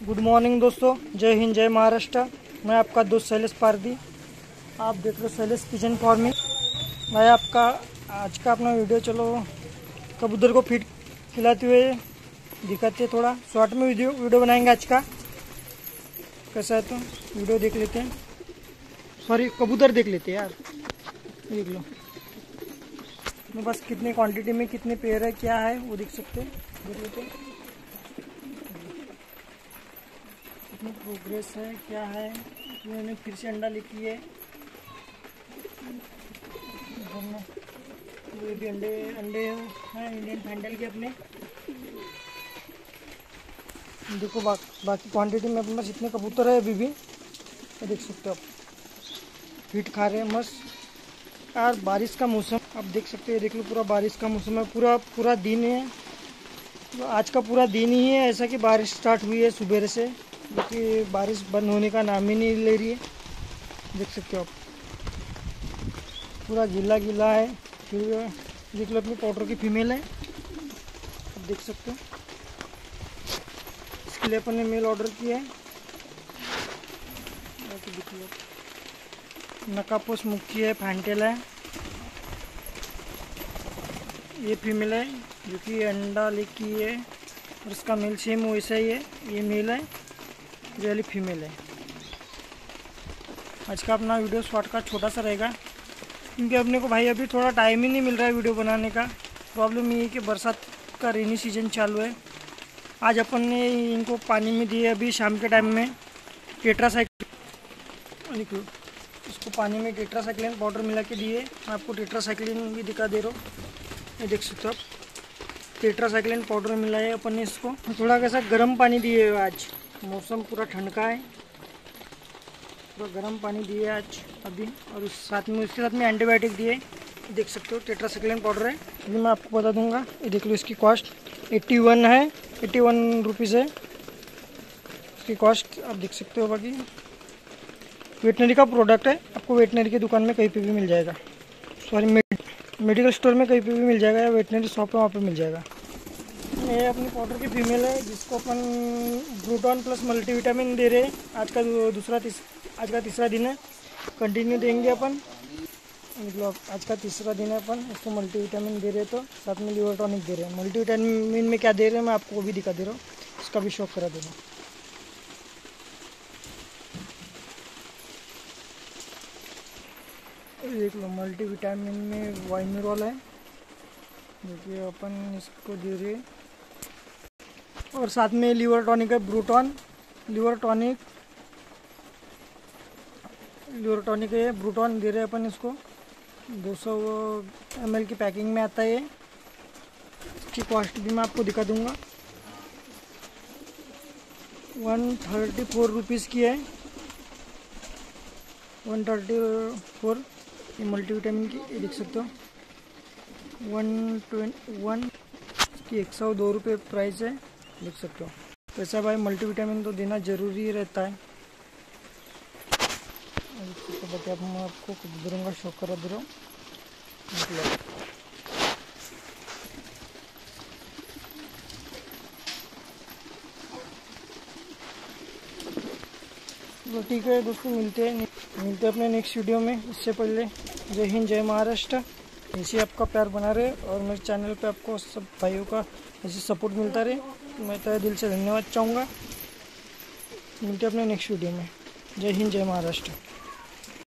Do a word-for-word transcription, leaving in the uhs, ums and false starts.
Good morning दोस्तों, जय हिंद जय महाराष्ट्र। मैं आपका दोस्त शैलेश पारदी। आप देख रहे हो शैलेश पिजन फार्मिंग। मैं आपका आज का अपना वीडियो, चलो कबूतर को फीड खिलाते हुए दिखाते, थोड़ा शॉर्ट में वीडियो वीडियो बनाएंगे आज का। कैसा है तो वीडियो देख लेते हैं, सॉरी कबूतर देख लेते हैं यार। देख लो मेरे पास कितने क्वांटिटी में कितने पेयर है, क्या है वो देख सकते हैं, देख लेते हैं कितनी प्रोग्रेस है, क्या है। मैंने फिर से अंडा लिखी है, ये भी अंडे अंडे हैं इंडियन फैंडल के अपने। देखो बा, बाकी क्वांटिटी में अपने पास इतने कबूतर है अभी भी, तो देख सकते हो आप फीट खा रहे हैं मस्त। यार बारिश का मौसम आप देख सकते हैं, देख लो पूरा बारिश का मौसम है, पूरा पूरा दिन है। तो आज का पूरा दिन ही है ऐसा कि बारिश स्टार्ट हुई है सुबह से, क्योंकि बारिश बंद होने का नाम ही नहीं ले रही है। देख सकते हो आप पूरा गीला गीला है। फिर देख लो अपनी पाउडर की फीमेल है, आप देख सकते हो। इसके लिए अपन ने मेल ऑर्डर किया है। देख लो नकापोस मुखी है, फैंटेल है। ये फीमेल है जो कि अंडा लेकी है, और इसका मेल सेम वैसा ही है। ये मेल है, ये वाली फीमेल है। आज का अपना वीडियो शॉर्ट का छोटा सा रहेगा, क्योंकि अपने को भाई अभी थोड़ा टाइम ही नहीं मिल रहा है वीडियो बनाने का। प्रॉब्लम ये है कि बरसात का रेनी सीजन चालू है। आज अपन ने इनको पानी में दिए अभी शाम के टाइम में टेट्रासाइक्लिन, इसको पानी में टेट्रासाइक्लिन पाउडर मिला के दिए। मैं आपको टेट्रासाइक्लिन भी दिखा दे रहा हूँ, ये देख सकते हो आप। टेट्रासाइक्लिन पाउडर मिला है अपन ने इसको। थोड़ा कैसा गर्म पानी दिए आज, मौसम पूरा ठंड का है, पूरा गर्म पानी दिए आज अभी। और उस साथ में उसके साथ में एंटीबायोटिक दिए, देख सकते हो टेट्रासाइक्लिन पाउडर है। अभी मैं आपको बता दूंगा, ये देख लो इसकी कॉस्ट एट्टी वन है, एट्टी वन रुपीज़ है इसकी कॉस्ट, आप देख सकते हो। बाकी वेटनरी का प्रोडक्ट है, आपको वेटनरी की दुकान में कहीं पे भी मिल जाएगा, सॉरी मेडिकल स्टोर में कहीं पे भी मिल जाएगा, या वेटनरी शॉप है वहाँ पे मिल जाएगा। ये अपनी पाउडर की फीमेल है, जिसको अपन ब्रूटॉन प्लस मल्टीविटामिन दे रहे हैं। आज का दूसरा तीस आज का तीसरा दिन है, कंटिन्यू देंगे अपन। मतलब आज का तीसरा दिन है, अपन इसको मल्टीविटामिन दे रहे हैं, तो साथ में लिवर टॉनिक दे रहे हैं। मल्टीविटामिन में क्या दे रहे हैं मैं आपको वो भी दिखा दे रहा हूँ, इसका भी शौक करा दे रहा हूँ। देख लो मल्टीविटामिन में वाइमिरोल है, जो कि अपन इसको दे रहे हैं। और साथ में लिवर टॉनिक है, Bruton liver tonic liver tonic है, ब्रूटॉन दे रहे हैं अपन इसको। दो सौ एम एल की पैकिंग में आता है ये। इसकी कॉस्ट भी मैं आपको दिखा दूंगा, वन थर्टी फोर रुपीज़ की है, वन थर्टी फोर ये मल्टीविटामिन की। ये देख सकते हो वन ट्वेंटी वन की एक सौ दो रुपये प्राइस है, देख सकते हो। वैसा भाई मल्टीविटामिन तो देना ज़रूरी रहता है। तो बता आप मैं आपको कबूतरों का शौक करा दे रहा हूँ। मतलब तो ठीक है दोस्तों, मिलते हैं मिलते हैं अपने नेक्स्ट वीडियो में। इससे पहले जय हिंद जय महाराष्ट्र। ऐसे आपका प्यार बना रहे, और मेरे चैनल पे आपको सब भाइयों का ऐसे सपोर्ट मिलता रहे, मैं तहे दिल से धन्यवाद चाहूँगा। मिलते हैं अपने नेक्स्ट वीडियो में। जय हिंद जय महाराष्ट्र।